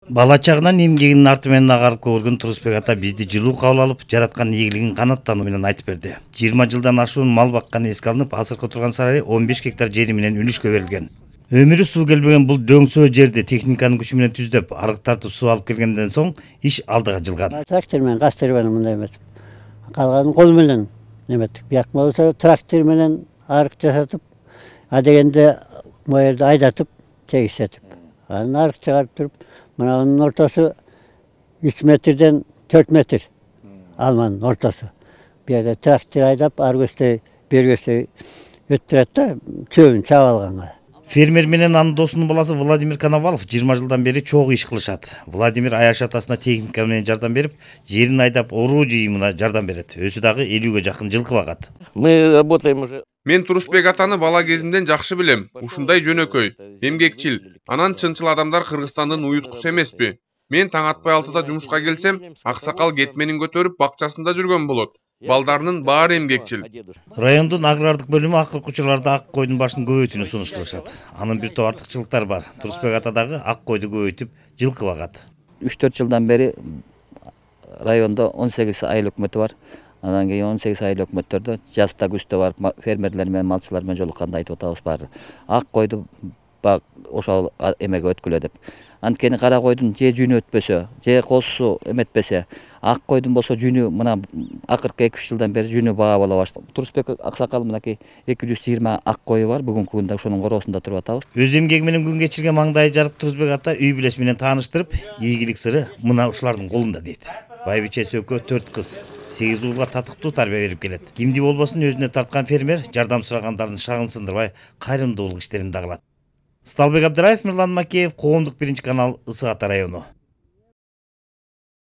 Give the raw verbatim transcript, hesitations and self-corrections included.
Бала чагынан эмгегинин арты менен агарып көргөн Турусбек ата бизди жылуу кабыл алып, жараткан ийгилигин канааттануу менен айтып берди. жыйырма жылдан ашуун мал бакканы эске алынып, азыркы турган сарайы он беш гектар жери менен үлүшкө берилген. Өмүрү суу келбеген бул дөңсөө жерди техниканын күчү менен түздөп, арык тартып суу алып келгенден соң иш алдыга жылган. Трактор менен кастыр менен мындай эметип, калганын кол менен эметип, бияк болсо трактор менен арык жасатып, а дегенде могу жерди айдатып, тегиштетип. Анан арык чыгарып туруп, мынанын ортосу үч метрден төрт метр. Алманын ортосу. Бу жерде трактор айдап, ары көчтөй, бери көчтөй өттүрөт да, чөбүн чаап алганга. Фермер менен анын досунун баласы Владимир Коновалов жыйырма жылдан бери чогуу иш кылышат. Владимир аяш атасына техника менен жардам берип, жерин айдап, оруу жыйымына жардам берет. Өзү дагы элүүгө жакын жылкы багат. Мы работаем уже. Мен Турусбек атаны бала кезимден жакшы билем. Ушундай жөнөкөй, эмгекчил, анан чынчыл адамдар Кыргызстандын уюткусу эмеспи. Мен таң атпай алтыда жумушка келсем, аксакал кетменин көтөрүп бакчасында жүргөн болот. Балдарынын баары эмгекчил. Райондун агрардык бөлүмү акыркы учурларда ак койдун башын көбөйтүүнү сунуш кылышат. Анын бир топ артыкчылыктары бар. Турусбек ата дагы ак койду көбөйтүп, жылкы багат. үч төрт жылдан бери райондо он сегиз айыл өкмөтү бар. Андан кийин он сегиз айыл өкмөттөрдө жазда күздө барып фермерлер менен малчылар менен жолукканда айтып атабыз баары. Ак койду бак ошол эмеге өткүлө деп. Анткени кара койдун же жүнү өтпөсө, же козусу эметпесе, ак койдун болсо жүнү мына акыркы эки үч жылдан бери жүнү баа боло баштады. Турусбек аксакал мынакей эки жүз жыйырма ак кою бар. Бүгүнкү күндө ошонун короосунда туруп атабыз. Өз эмгеги менен күн кечирген маңдайы жарык Турусбек ата үй бүлөсү менен тааныштырып, ийгилик сыры мына ушулардын колунда дейт. Байбиче Сөкө төрт кыз, сегиз уулга татыктуу тарбия берип келет. Кимди болбосун өзүнө тарткан фермер жардам сурагандардын шагын сындырбай, кайрымдуулук иштерин да кылат. Сталбек Абдыраев, Мирлан Макеев, Коомдук биринчи канал, Ысык Ата району.